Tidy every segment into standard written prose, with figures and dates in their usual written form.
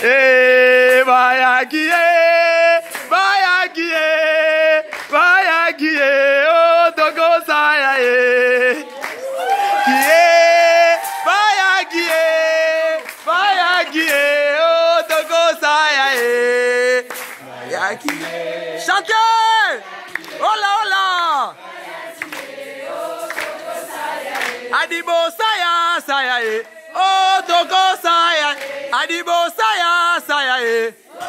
Vai aqui, ô Togo saia, vai aqui, ô Togo saia, vai aqui. Chantez! Olá, olá! Adibo saia, saia, ô Togo saia, Adibo saia, saia,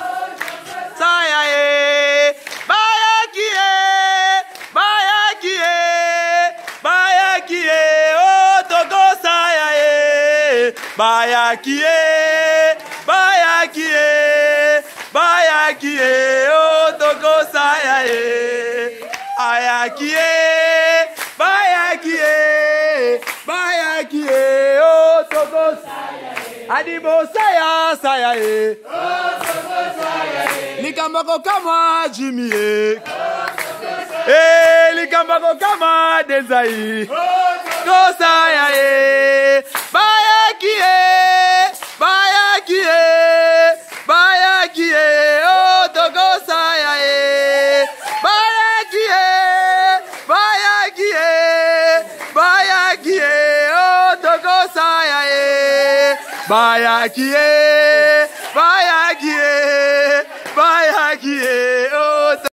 saia, vai aqui, ô Togo saia, vai aqui, ô Togo saia, vai aqui, ô Togo saia, Adibo saia, saia, Likambako kama Jimmy, Likambako kama Desai, Togo saia, vai aqui, ô Togo saia, vai aqui, ô Togo saia, vai aqui,